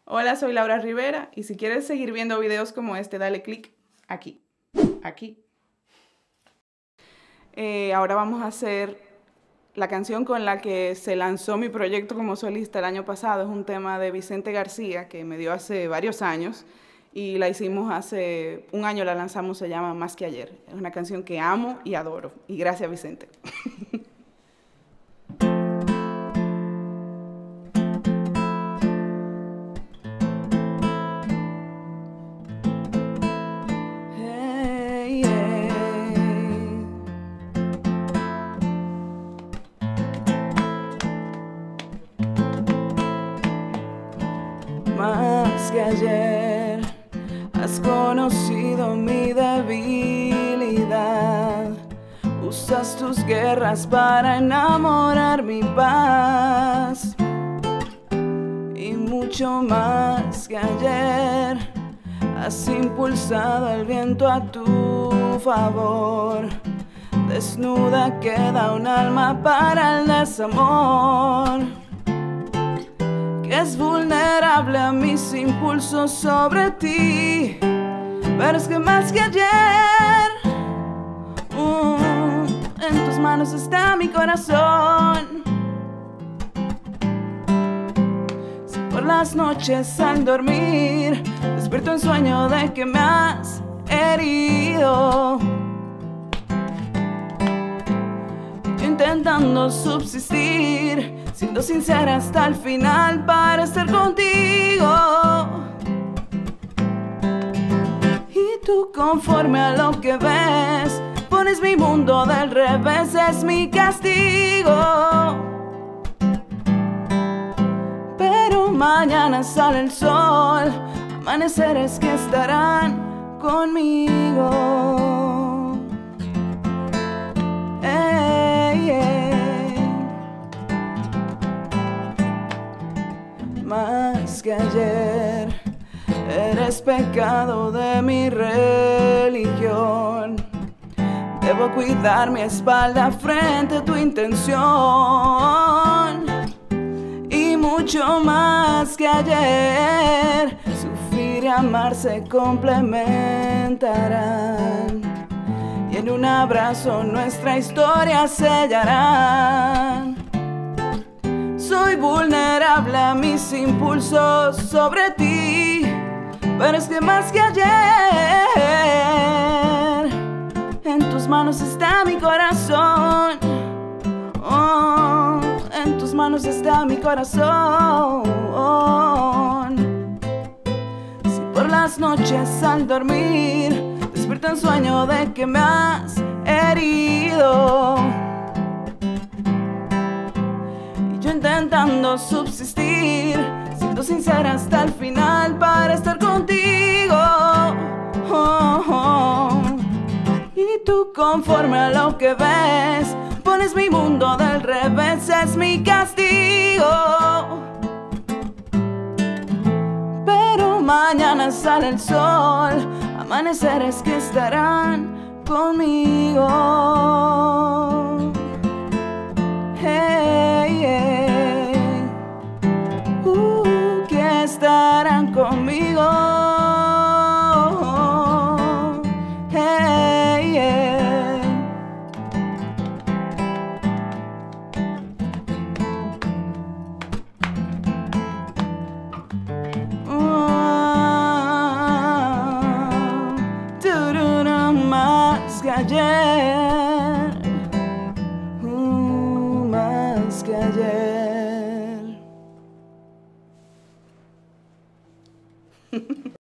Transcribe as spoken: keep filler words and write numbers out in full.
Hola, soy Laura Rivera y si quieres seguir viendo videos como este, dale clic aquí, aquí. Eh, ahora vamos a hacer la canción con la que se lanzó mi proyecto como solista el año pasado. Es un tema de Vicente García que me dio hace varios años y la hicimos hace un año, la lanzamos, se llama Más que Ayer. Es una canción que amo y adoro. Y gracias, Vicente. Hey, hey. Más que ayer has conocido mi debilidad. Usas tus guerras para enamorar mi paz. Y mucho más que ayer has impulsado el viento a tu favor. Desnuda queda un alma para el desamor, que es vulnerable a mis impulsos sobre ti. Pero es que más que ayer, uh, en tus manos está mi corazón. Si por las noches al dormir despierto en sueño de que me has herido, intentando subsistir, siendo sincera hasta el final para estar contigo. Y tú, conforme a lo que ves, pones mi mundo del revés, es mi castigo. Pero mañana sale el sol, amaneceres que estarán conmigo. Más que ayer, eres pecado de mi religión. Debo cuidar mi espalda frente a tu intención. Y mucho más que ayer, sufrir y amar se complementarán. Y en un abrazo nuestra historia sellarán. Soy vulnerable a mis impulsos sobre ti, pero es que más que ayer, en tus manos está mi corazón. Oh, en tus manos está mi corazón. Si por las noches al dormir despierto en sueño de que me has herido, intentando subsistir, siendo sincera hasta el final para estar contigo. Oh, oh. Y tú, conforme a lo que ves, pones mi mundo del revés, es mi castigo. Pero mañana sale el sol, amaneceres que estarán conmigo. Hey, hey. Uh, que estarán conmigo. Hey, hey. Uh, tururú, más que ayer. Más que ayer.